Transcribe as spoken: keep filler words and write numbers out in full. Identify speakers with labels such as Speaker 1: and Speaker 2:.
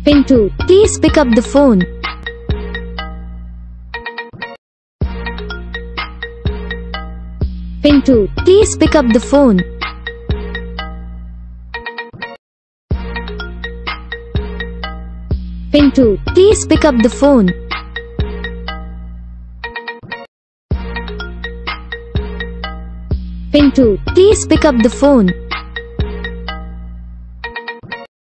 Speaker 1: Pintu, please pick up the phone. Pintu, please pick up the phone. Pintu, please pick up the phone. Pintu, please pick up the phone.